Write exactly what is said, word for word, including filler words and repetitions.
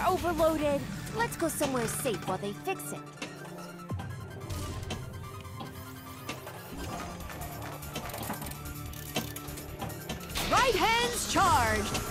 overloaded. Let's go somewhere safe while they fix it. Right hands charged.